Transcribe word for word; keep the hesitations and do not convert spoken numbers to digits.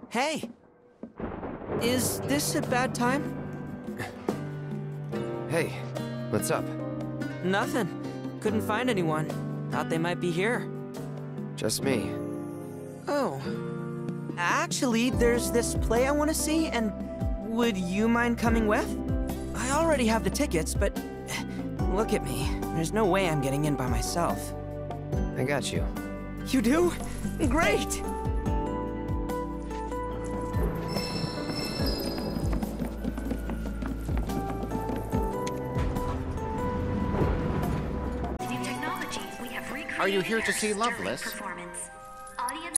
Hey! Is this a bad time? Hey, what's up? Nothing. Couldn't find anyone. Thought they might be here. Just me. Oh. Actually, there's this play I want to see, and would you mind coming with? I already have the tickets, but look at me. There's no way I'm getting in by myself. I got you. You do? Great! Are you here to see Loveless?